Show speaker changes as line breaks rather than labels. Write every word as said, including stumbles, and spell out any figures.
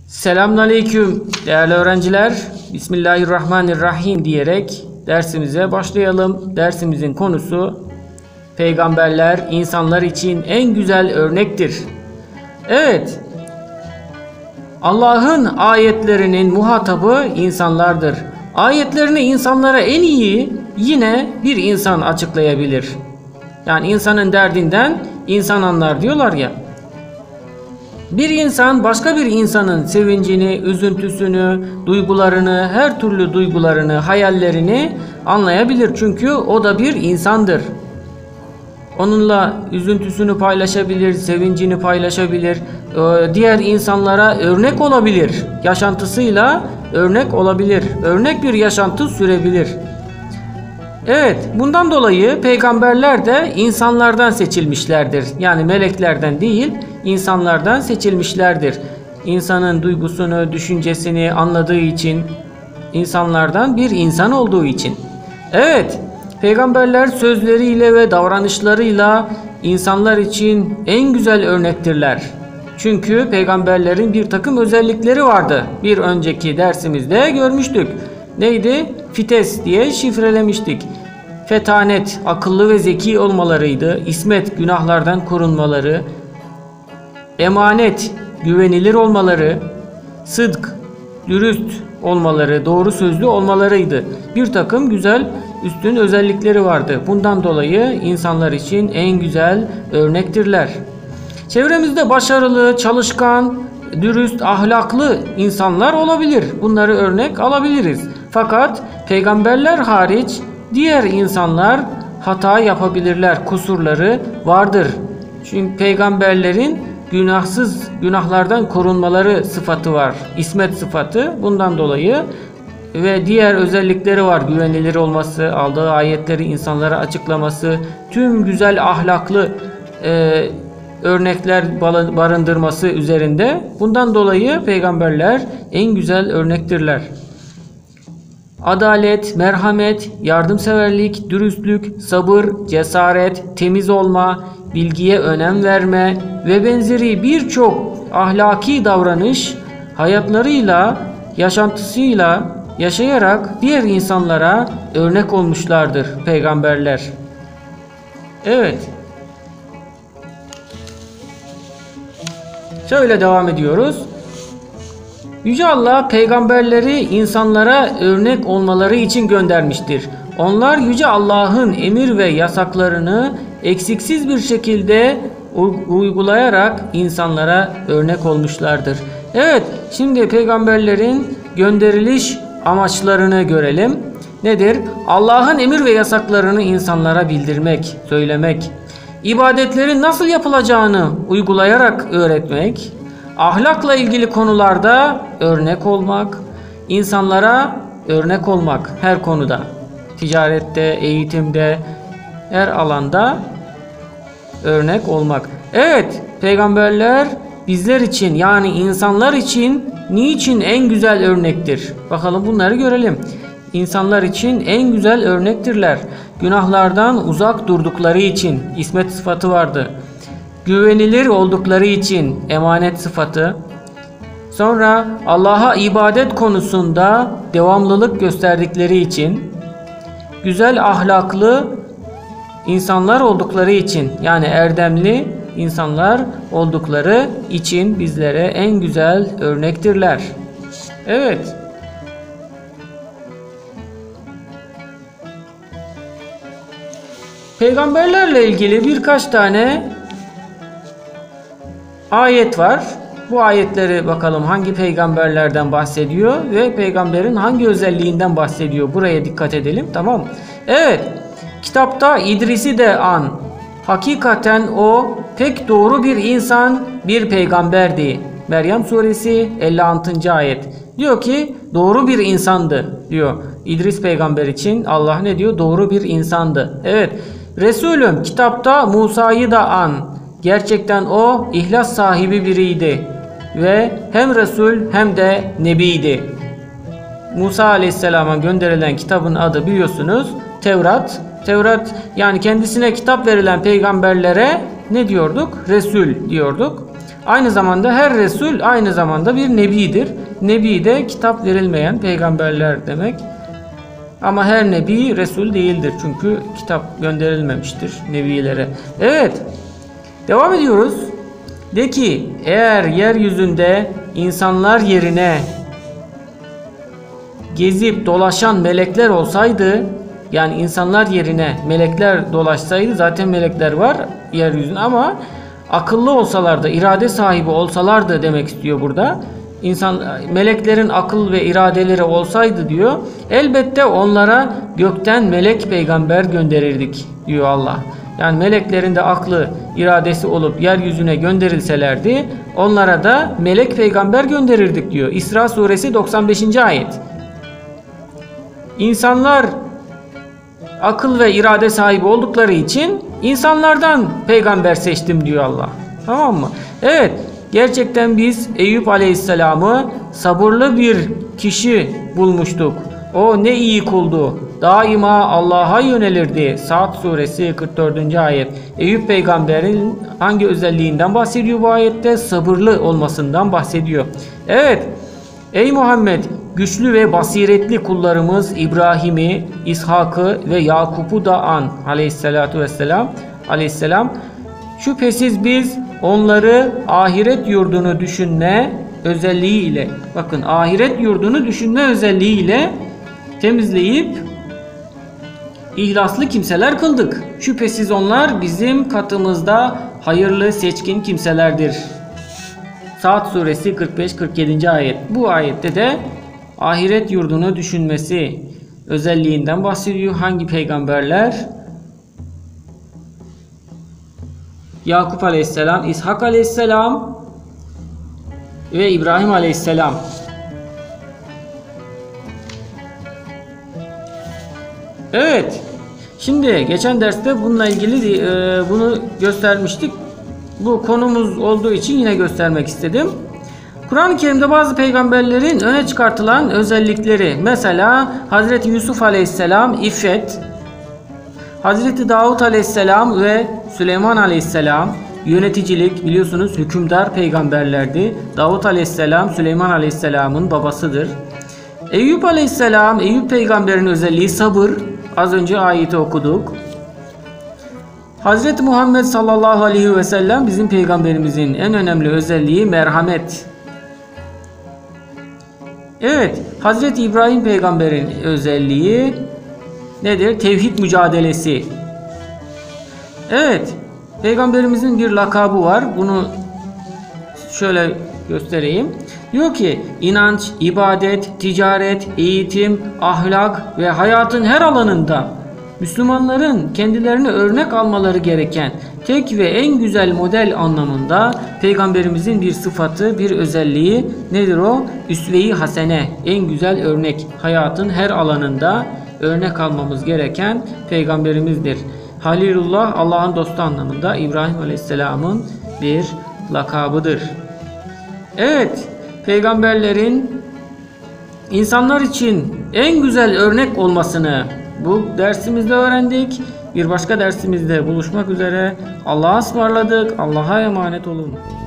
Selamünaleyküm değerli öğrenciler. Bismillahirrahmanirrahim diyerek dersimize başlayalım. Dersimizin konusu peygamberler insanlar için en güzel örnektir. Evet, Allah'ın ayetlerinin muhatabı insanlardır. Ayetlerini insanlara en iyi yine bir insan açıklayabilir. Yani insanın derdinden insan anlar diyorlar ya. Bir insan başka bir insanın sevincini, üzüntüsünü, duygularını, her türlü duygularını, hayallerini anlayabilir. Çünkü o da bir insandır. Onunla üzüntüsünü paylaşabilir, sevincini paylaşabilir, diğer insanlara örnek olabilir. Yaşantısıyla örnek olabilir, örnek bir yaşantı sürebilir. Evet, bundan dolayı peygamberler de insanlardan seçilmişlerdir. Yani meleklerden değil, insanlardan seçilmişlerdir. İnsanın duygusunu, düşüncesini anladığı için, insanlardan bir insan olduğu için. Evet, peygamberler sözleriyle ve davranışlarıyla insanlar için en güzel örnektirler. Çünkü peygamberlerin bir takım özellikleri vardı. Bir önceki dersimizde görmüştük. Neydi? Fites diye şifrelemiştik. Fetanet, akıllı ve zeki olmalarıydı. İsmet, günahlardan korunmaları. Emanet, güvenilir olmaları. Sıdk, dürüst olmaları, doğru sözlü olmalarıydı. Bir takım güzel üstün özellikleri vardı. Bundan dolayı insanlar için en güzel örnektirler. Çevremizde başarılı, çalışkan, dürüst, ahlaklı insanlar olabilir. Bunları örnek alabiliriz. Fakat peygamberler hariç diğer insanlar hata yapabilirler, kusurları vardır. Çünkü peygamberlerin günahsız, günahlardan korunmaları sıfatı var. İsmet sıfatı. Bundan dolayı ve diğer özellikleri var. Güvenilir olması, aldığı ayetleri insanlara açıklaması, tüm güzel ahlaklı e, örnekler barındırması üzerinde. Bundan dolayı peygamberler en güzel örnektirler. Adalet, merhamet, yardımseverlik, dürüstlük, sabır, cesaret, temiz olma, bilgiye önem verme ve benzeri birçok ahlaki davranış hayatlarıyla, yaşantısıyla yaşayarak diğer insanlara örnek olmuşlardır peygamberler. Evet. Şöyle devam ediyoruz. Yüce Allah peygamberleri insanlara örnek olmaları için göndermiştir. Onlar Yüce Allah'ın emir ve yasaklarını eksiksiz bir şekilde uygulayarak insanlara örnek olmuşlardır. Evet, şimdi peygamberlerin gönderiliş amaçlarını görelim. Nedir? Allah'ın emir ve yasaklarını insanlara bildirmek, söylemek, ibadetlerin nasıl yapılacağını uygulayarak öğretmek, ahlakla ilgili konularda örnek olmak, insanlara örnek olmak her konuda, ticarette, eğitimde, her alanda örnek olmak. Evet, peygamberler bizler için yani insanlar için niçin en güzel örnektir? Bakalım bunları görelim. İnsanlar için en güzel örnektirler. Günahlardan uzak durdukları için ismet sıfatı vardı. Güvenilir oldukları için emanet sıfatı. Sonra Allah'a ibadet konusunda devamlılık gösterdikleri için, güzel ahlaklı insanlar oldukları için yani erdemli insanlar oldukları için bizlere en güzel örnektirler. Evet. Peygamberlerle ilgili birkaç tane ayet var. Bu ayetleri bakalım hangi peygamberlerden bahsediyor ve peygamberin hangi özelliğinden bahsediyor. Buraya dikkat edelim, tamam mı? Evet. Kitapta İdris'i de an. Hakikaten o pek doğru bir insan, bir peygamberdi. Meryem suresi elli altıncı ayet. Diyor ki doğru bir insandı diyor. İdris peygamber için Allah ne diyor? Doğru bir insandı. Evet. Resulüm kitapta Musa'yı da an. Gerçekten o ihlas sahibi biriydi ve hem Resul hem de Nebiydi. Musa Aleyhisselam'a gönderilen kitabın adı biliyorsunuz Tevrat. Tevrat yani kendisine kitap verilen peygamberlere ne diyorduk? Resul diyorduk. Aynı zamanda her Resul aynı zamanda bir Nebidir. Nebi de kitap verilmeyen peygamberler demek. Ama her Nebi Resul değildir. Çünkü kitap gönderilmemiştir Nebilere. Evet. Devam ediyoruz. De ki eğer yeryüzünde insanlar yerine gezip dolaşan melekler olsaydı, yani insanlar yerine melekler dolaşsaydı, zaten melekler var yeryüzünde ama akıllı olsalardı, irade sahibi olsalardı demek istiyor burada. İnsan, meleklerin akıl ve iradeleri olsaydı diyor, elbette onlara gökten melek peygamber gönderirdik diyor Allah. Yani meleklerin de aklı, iradesi olup yeryüzüne gönderilselerdi, onlara da melek peygamber gönderirdik diyor. İsra suresi doksan beşinci ayet. İnsanlar akıl ve irade sahibi oldukları için insanlardan peygamber seçtim diyor Allah. Tamam mı? Evet, gerçekten biz Eyüp Aleyhisselam'ı sabırlı bir kişi bulmuştuk. O ne iyi kuldu. Daima Allah'a yönelirdi. Saat suresi kırk dördüncü ayet. Eyüp peygamberin hangi özelliğinden bahsediyor bu ayette? Sabırlı olmasından bahsediyor. Evet. Ey Muhammed, güçlü ve basiretli kullarımız İbrahim'i, İshak'ı ve Yakup'u da an aleyhissalatu vesselam. Aleyhisselam. Şüphesiz biz onları ahiret yurdunu düşünme özelliğiyle, bakın ahiret yurdunu düşünme özelliğiyle temizleyip ihlaslı kimseler kıldık. Şüphesiz onlar bizim katımızda hayırlı seçkin kimselerdir. Saat suresi kırk beş kırk yedinci ayet. Bu ayette de ahiret yurdunu düşünmesi özelliğinden bahsediyor. Hangi peygamberler? Yakup Aleyhisselam, İshak Aleyhisselam ve İbrahim Aleyhisselam. Evet. Şimdi geçen derste bununla ilgili e, bunu göstermiştik. Bu konumuz olduğu için yine göstermek istedim. Kur'an-ı Kerim'de bazı peygamberlerin öne çıkartılan özellikleri. Mesela Hazreti Yusuf Aleyhisselam iffet, Hazreti Davud Aleyhisselam ve Süleyman Aleyhisselam yöneticilik, biliyorsunuz hükümdar peygamberlerdi. Davud Aleyhisselam Süleyman Aleyhisselam'ın babasıdır. Eyüp Aleyhisselam, Eyüp peygamberin özelliği sabır. Az önce ayeti okuduk. Hazreti Muhammed sallallahu aleyhi ve sellem bizim peygamberimizin en önemli özelliği merhamet. Evet, Hazreti İbrahim peygamberin özelliği nedir? Tevhid mücadelesi. Evet, peygamberimizin bir lakabı var. Bunu şöyle göstereyim. Diyor ki inanç, ibadet, ticaret, eğitim, ahlak ve hayatın her alanında Müslümanların kendilerine örnek almaları gereken tek ve en güzel model anlamında peygamberimizin bir sıfatı, bir özelliği nedir o? Üsve-i hasene, en güzel örnek. Hayatın her alanında örnek almamız gereken peygamberimizdir. Halilullah, Allah'ın dostu anlamında İbrahim Aleyhisselam'ın bir lakabıdır. Evet, peygamberlerin insanlar için en güzel örnek olmasını bu dersimizde öğrendik. Bir başka dersimizde buluşmak üzere. Allah'a ısmarladık. Allah'a emanet olun.